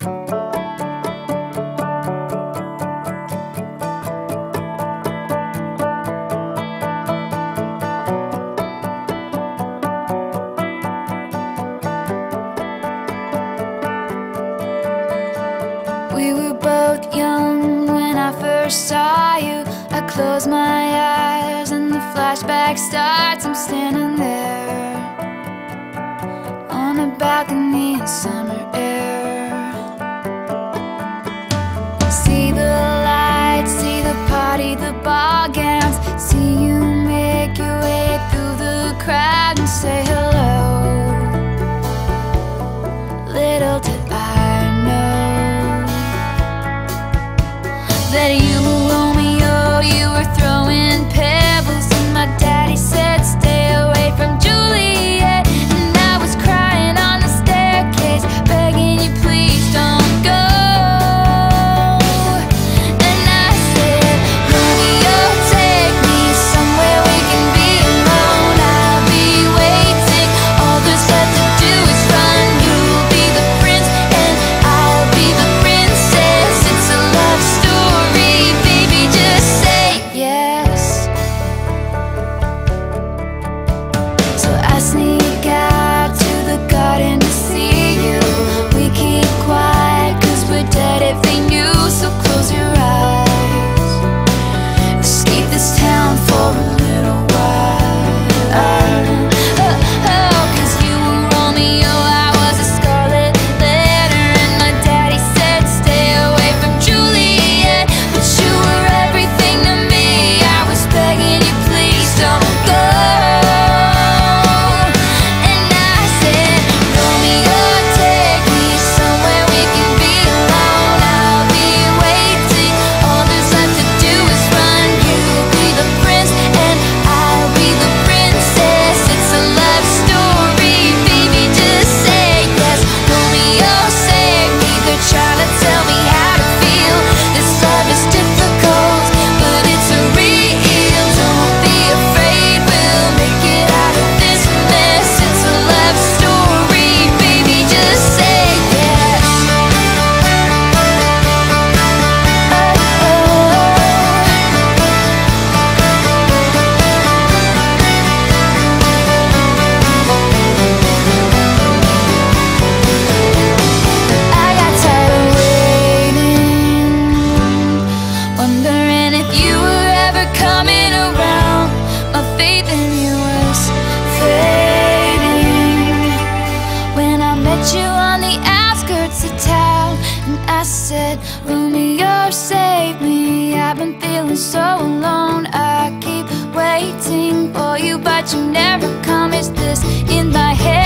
We were both young when I first saw you. I close my eyes and the flashback starts. I'm standing there on a balcony in summer air. See the lights, see the party, the ball gowns. See you make your way through the crowd and say hello. Little did I know that you were Romeo, you were throwing pebbles, and my daddy said stay away from Juliet. And I was crying on the staircase, begging you please don't go. And I said, Romeo, take me somewhere we can be alone. I'll be waiting, all there's left to do is run. You'll be the prince and I'll be the princess. It's a love story, baby, just say yes. So I sneak out to the garden to see you. We keep quiet cause we're dead if they knew. So close your eyes, escape this town for a little while. Cause you were Romeo, I was a scarlet letter, and my daddy said stay away from Juliet. But you were everything to me, I was begging you please don't go. And I said, Romeo, take me somewhere we can be alone. I'll be waiting, all there's left to do is run. You'll be the prince and I'll be the princess. It's a love story, baby, just say yes. Romeo, save me, they're trying to tell me how to feel. This love is difficult, but it's real. Don't be afraid, we'll make it out of this mess. It's a love story, baby, just say yes. I got tired of waiting, wondering if you were ever coming around. My faith in you was fading when I met you on the outskirts of town. And I said, Romeo, save me, I've been feeling so alone. I keep waiting for you, but you never come. Is this in my head?